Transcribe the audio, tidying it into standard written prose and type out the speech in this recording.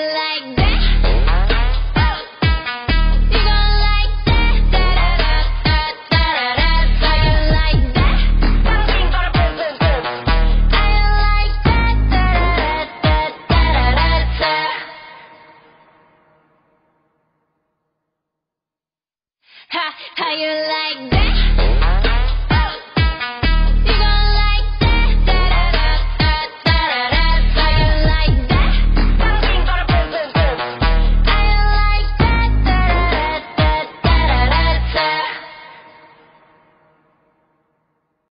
like that? You gon' like that? Da da da da da da. How you like that? How you like that? Da da da da da da. How you like that?